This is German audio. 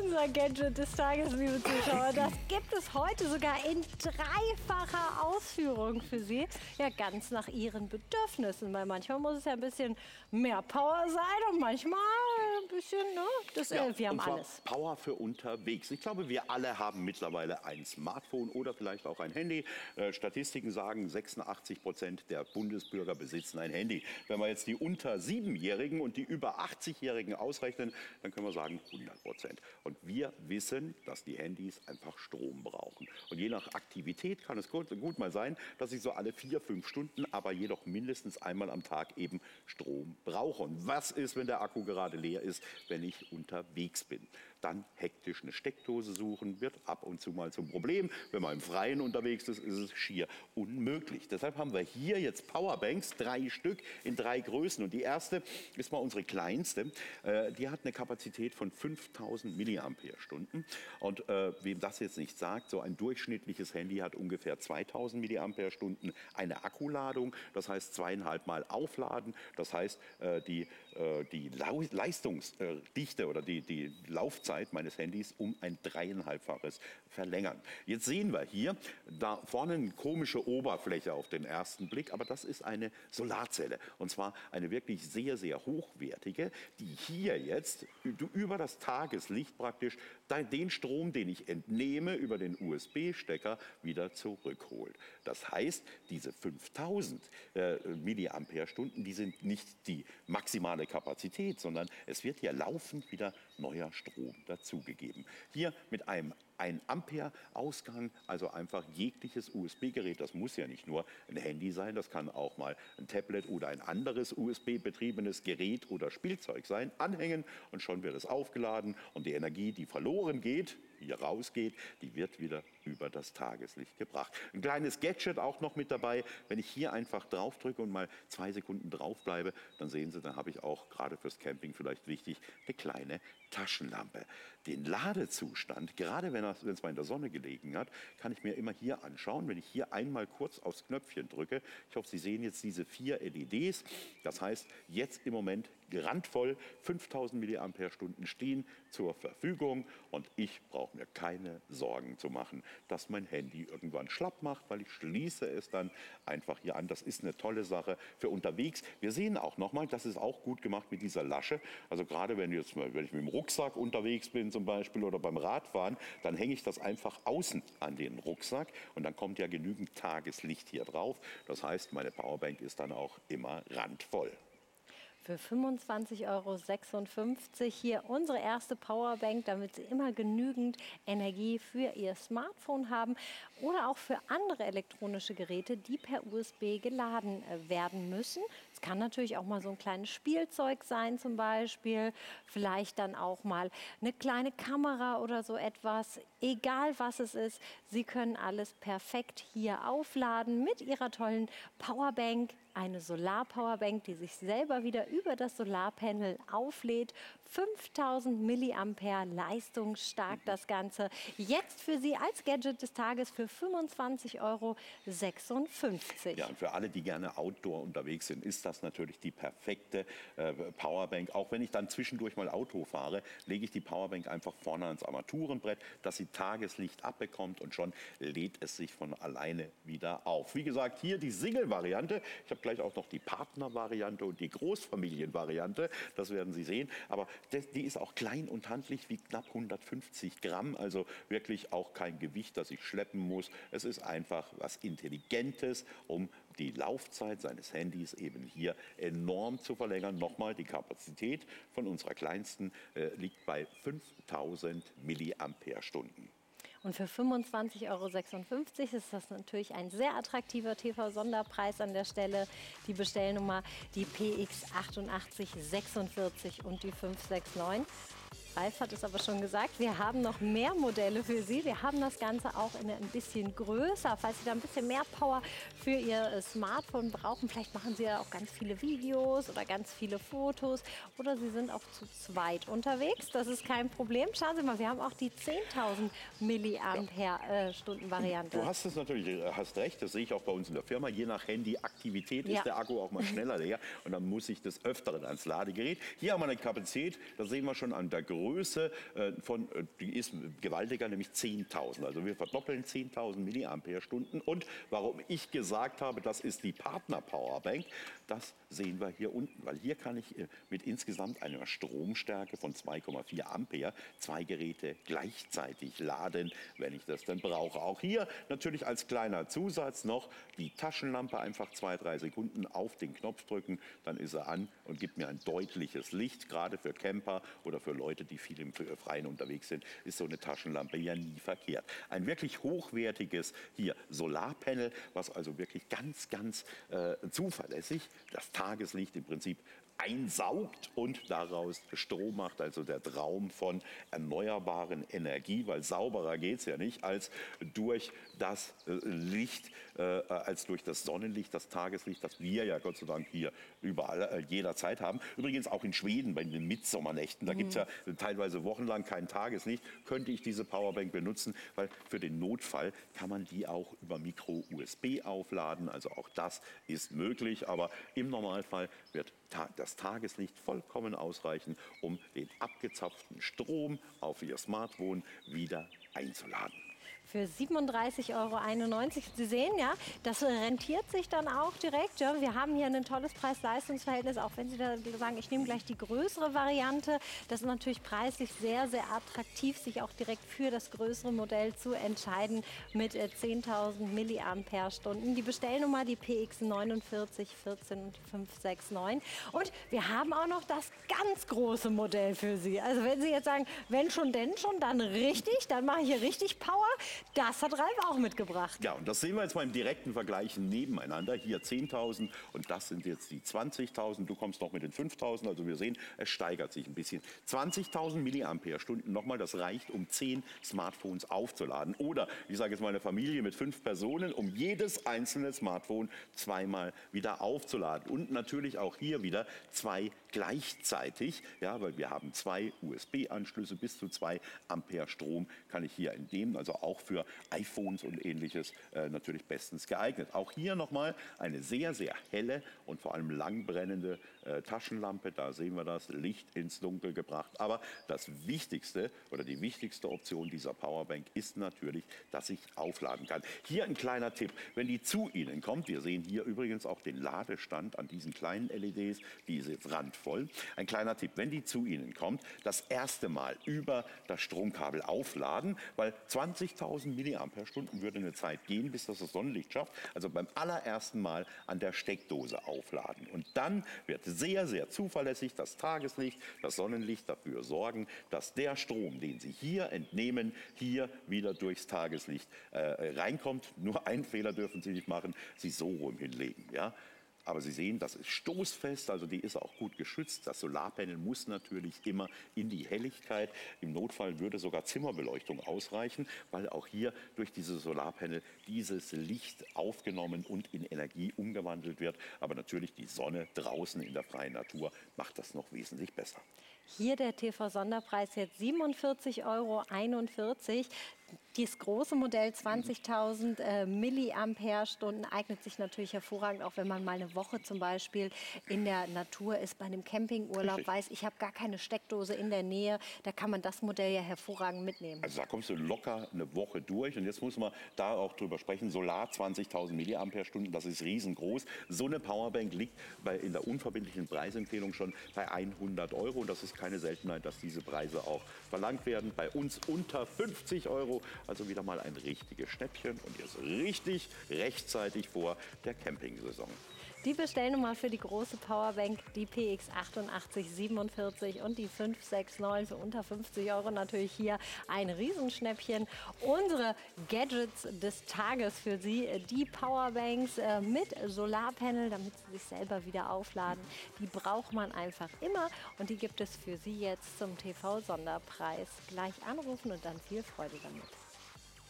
Unser Gadget des Tages, liebe Zuschauer, das gibt es heute sogar in dreifacher Ausführung für Sie. Ja, ganz nach Ihren Bedürfnissen, weil manchmal muss es ja ein bisschen mehr Power sein und manchmal ein bisschen, ne? Wir haben und zwar alles. Power für unterwegs. Ich glaube, wir alle haben mittlerweile ein Smartphone oder vielleicht auch ein Handy. Statistiken sagen, 86% der Bundesbürger besitzen ein Handy. Wenn wir jetzt die unter 7-Jährigen und die über 80-Jährigen ausrechnen, dann können wir sagen 100%. Und wir wissen, dass die Handys einfach Strom brauchen. Und je nach Aktivität kann es gut mal sein, dass ich so alle 4, 5 Stunden, aber jedoch mindestens einmal am Tag eben Strom brauche. Und was ist, wenn der Akku gerade leer ist, wenn ich unterwegs bin? Dann hektisch eine Steckdose suchen, wird ab und zu mal zum Problem. Wenn man im Freien unterwegs ist, ist es schier unmöglich. Deshalb haben wir hier jetzt Powerbanks, 3 Stück in 3 Größen. Und die erste ist mal unsere kleinste. Die hat eine Kapazität von 5000 Milliampere-Stunden. Und wem das jetzt nicht sagt, so ein durchschnittliches Handy hat ungefähr 2000 Milliampere-Stunden eine Akkuladung. Das heißt 2,5 Mal aufladen. Das heißt, die Leistungsdichte oder die Laufzeit meines Handys um ein 3,5-faches verlängern. Jetzt sehen wir hier da vorne eine komische Oberfläche auf den ersten Blick, aber das ist eine Solarzelle. Und zwar eine wirklich sehr, sehr hochwertige, die hier jetzt über das Tageslicht praktisch den Strom, den ich entnehme, über den USB-Stecker wieder zurückholt. Das heißt, diese 5000 Milliampere-Stunden, die sind nicht die maximale Kapazität, sondern es wird hier laufend wieder neuer Strom dazugegeben. Hier mit einem 1 Ampere Ausgang, also einfach jegliches USB-Gerät, das muss ja nicht nur ein Handy sein, das kann auch mal ein Tablet oder ein anderes USB-betriebenes Gerät oder Spielzeug sein, anhängen und schon wird es aufgeladen und die Energie, die verloren geht, hier rausgeht, die wird wieder über das Tageslicht gebracht. Ein kleines Gadget auch noch mit dabei. Wenn ich hier einfach drauf drücke und mal 2 Sekunden drauf bleibe, dann sehen Sie, dann habe ich auch gerade fürs Camping vielleicht wichtig, eine kleine Taschenlampe. Den Ladezustand, gerade wenn es mal in der Sonne gelegen hat, kann ich mir immer hier anschauen. Wenn ich hier einmal kurz aufs Knöpfchen drücke, ich hoffe, Sie sehen jetzt diese 4 LEDs. Das heißt, jetzt im Moment randvoll 5000 Milliampere-Stunden stehen zur Verfügung und ich brauche mir keine Sorgen zu machen, dass mein Handy irgendwann schlapp macht, weil ich schließe es dann einfach hier an. Das ist eine tolle Sache für unterwegs. Wir sehen auch nochmal, das ist auch gut gemacht mit dieser Lasche. Also gerade wenn ich mit dem Rucksack unterwegs bin zum Beispiel oder beim Radfahren, dann hänge ich das einfach außen an den Rucksack und dann kommt ja genügend Tageslicht hier drauf. Das heißt, meine Powerbank ist dann auch immer randvoll. Für 25,56 € hier unsere erste Powerbank, damit Sie immer genügend Energie für Ihr Smartphone haben oder auch für andere elektronische Geräte, die per USB geladen werden müssen. Es kann natürlich auch mal so ein kleines Spielzeug sein zum Beispiel, vielleicht dann auch mal eine kleine Kamera oder so etwas. Egal was es ist, Sie können alles perfekt hier aufladen mit Ihrer tollen Powerbank. Eine Solar-Powerbank, die sich selber wieder über das Solarpanel auflädt. 5000 Milliampere leistungsstark das Ganze. Jetzt für Sie als Gadget des Tages für 25,56 €. Ja, und für alle, die gerne outdoor unterwegs sind, ist das natürlich die perfekte Powerbank. Auch wenn ich dann zwischendurch mal Auto fahre, lege ich die Powerbank einfach vorne ans Armaturenbrett, dass sie Tageslicht abbekommt und schon lädt es sich von alleine wieder auf. Wie gesagt, hier die Single-Variante. Ich habe gleich auch noch die Partner-Variante und die Großfamilien-Variante. Das werden Sie sehen. Aber die ist auch klein und handlich, wiegt knapp 150 Gramm. Also wirklich auch kein Gewicht, das ich schleppen muss. Es ist einfach was Intelligentes, um die Laufzeit seines Handys eben hier enorm zu verlängern. Nochmal, die Kapazität von unserer kleinsten liegt bei 5000 Milliampere-Stunden. Und für 25,56 € ist das natürlich ein sehr attraktiver TV-Sonderpreis an der Stelle. Die Bestellnummer, die PX 8846 und die 569. Ralf hat es aber schon gesagt, wir haben noch mehr Modelle für Sie. Wir haben das Ganze auch in ein bisschen größer, falls Sie da ein bisschen mehr Power für Ihr Smartphone brauchen. Vielleicht machen Sie ja auch ganz viele Videos oder ganz viele Fotos oder Sie sind auch zu zweit unterwegs. Das ist kein Problem. Schauen Sie mal, wir haben auch die 10.000 Milliampere-Stunden Variante. Du hast es natürlich, hast recht, das sehe ich auch bei uns in der Firma. Je nach Handyaktivität ist der Akku auch mal schneller leer und dann muss ich des Öfteren ans Ladegerät. Hier haben wir eine Kapazität, das sehen wir schon an der Größe. Größe die ist gewaltiger, nämlich 10.000. Also wir verdoppeln 10.000 Milliampere-Stunden. Und warum ich gesagt habe, das ist die Partner-Powerbank, das sehen wir hier unten. Weil hier kann ich mit insgesamt einer Stromstärke von 2,4 Ampere 2 Geräte gleichzeitig laden, wenn ich das dann brauche. Auch hier natürlich als kleiner Zusatz noch die Taschenlampe, einfach 2-3 Sekunden auf den Knopf drücken, dann ist er an und gibt mir ein deutliches Licht. Gerade für Camper oder für Leute, die viel im Freien unterwegs sind, ist so eine Taschenlampe ja nie verkehrt. Ein wirklich hochwertiges hier Solarpanel, was also wirklich ganz, ganz zuverlässig das Tageslicht im Prinzip einsaugt und daraus Strom macht, also der Traum von erneuerbaren Energie, weil sauberer geht es ja nicht als durch das Licht, als durch das Sonnenlicht, das Tageslicht, das wir ja Gott sei Dank hier überall jederzeit haben. Übrigens auch in Schweden bei den Mitsommernächten, da gibt es ja teilweise wochenlang kein Tageslicht, könnte ich diese Powerbank benutzen, weil für den Notfall kann man die auch über Micro-USB aufladen, also auch das ist möglich, aber im Normalfall wird das Tageslicht vollkommen ausreichen, um den abgezapften Strom auf Ihr Smartphone wieder einzuladen. Für 37,91 €. Sie sehen ja, das rentiert sich dann auch direkt. Ja. Wir haben hier ein tolles Preis-Leistungs-Verhältnis, auch wenn Sie da sagen, ich nehme gleich die größere Variante. Das ist natürlich preislich sehr, sehr attraktiv, sich auch direkt für das größere Modell zu entscheiden mit 10.000 Milliampere-Stunden. Die Bestellnummer, die PX 4914 und 569. Und wir haben auch noch das ganz große Modell für Sie. Also wenn Sie jetzt sagen, wenn schon, denn schon, dann richtig, dann mache ich hier richtig Power. Das hat Ralf auch mitgebracht. Ja, und das sehen wir jetzt mal im direkten Vergleich nebeneinander. Hier 10.000 und das sind jetzt die 20.000. Du kommst noch mit den 5.000. Also wir sehen, es steigert sich ein bisschen. 20.000 Milliampere-Stunden nochmal, das reicht, um 10 Smartphones aufzuladen. Oder, ich sage jetzt mal, eine Familie mit 5 Personen, um jedes einzelne Smartphone zweimal wieder aufzuladen. Und natürlich auch hier wieder 2 gleichzeitig, ja, weil wir haben 2 USB-Anschlüsse, bis zu 2 Ampere Strom kann ich hier entnehmen, also auch für iPhones und ähnliches natürlich bestens geeignet. Auch hier nochmal eine sehr, sehr helle und vor allem langbrennende Taschenlampe. Da sehen wir das, Licht ins Dunkel gebracht. Aber das Wichtigste oder die wichtigste Option dieser Powerbank ist natürlich, dass ich aufladen kann. Hier ein kleiner Tipp, wenn die zu Ihnen kommt, wir sehen hier übrigens auch den Ladestand an diesen kleinen LEDs, die ist jetzt randvoll. Ein kleiner Tipp, wenn die zu Ihnen kommt, das erste Mal über das Stromkabel aufladen, weil 20.000 Milliampere-Stunden würde eine Zeit gehen, bis das Sonnenlicht schafft. Also beim allerersten Mal an der Steckdose aufladen. Und dann wird sehr, sehr zuverlässig das Tageslicht, das Sonnenlicht dafür sorgen, dass der Strom, den Sie hier entnehmen, hier wieder durchs Tageslicht reinkommt. Nur einen Fehler dürfen Sie nicht machen, Sie so rum hinlegen. Ja? Aber Sie sehen, das ist stoßfest, also die ist auch gut geschützt. Das Solarpanel muss natürlich immer in die Helligkeit. Im Notfall würde sogar Zimmerbeleuchtung ausreichen, weil auch hier durch dieses Solarpanel dieses Licht aufgenommen und in Energie umgewandelt wird. Aber natürlich die Sonne draußen in der freien Natur macht das noch wesentlich besser. Hier der TV-Sonderpreis jetzt 47,41 €. Das große Modell 20.000 Milliampere-Stunden eignet sich natürlich hervorragend, auch wenn man mal eine Woche zum Beispiel in der Natur ist, bei einem Campingurlaub, Richtig. weiß, ich habe gar keine Steckdose in der Nähe, da kann man das Modell ja hervorragend mitnehmen. Also da kommst du locker eine Woche durch. Und jetzt muss man da auch drüber sprechen. Solar 20.000 Milliampere-Stunden, das ist riesengroß. So eine Powerbank liegt in der unverbindlichen Preisempfehlung schon bei 100 €. Und das ist keine Seltenheit, dass diese Preise auch verlangt werden. Bei uns unter 50 €. Also wieder mal ein richtiges Schnäppchen und jetzt richtig rechtzeitig vor der Campingsaison. Die Bestellnummer für die große Powerbank, die PX 8847 und die 569 für unter 50 € natürlich hier ein Riesenschnäppchen. Unsere Gadgets des Tages für Sie, die Powerbanks mit Solarpanel, damit Sie sich selber wieder aufladen. Die braucht man einfach immer und die gibt es für Sie jetzt zum TV-Sonderpreis. Gleich anrufen und dann viel Freude damit.